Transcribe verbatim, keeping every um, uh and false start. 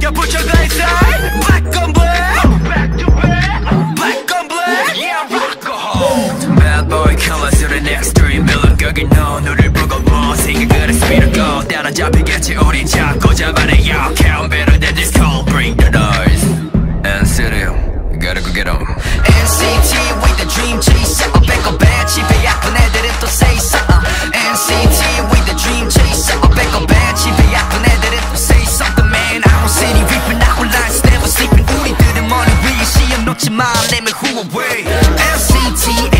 Yeah, put your glaze on. Black on black. Back to back. Black on black. Yeah, rock on. Bad boy colors to the next dream. 밀렁거기 너 너를 보고 뭐 생각을 해 스피드고 따라잡히겠지 우린 자꾸 잡아내. Yo, count better than this cold. Bring the noise. And city, gotta go get 'em. N C T with the dream chaser. 배꼽 배 집에 아픈 애들은 또 say something. N C T with the dream chaser. 배꼽 배 집에 아픈 애들은 또 say something. Man, I don't see any reaping, I will lie, never sleeping. 우리들은 머리 위에 시험 놓지 마, let me who away. N C T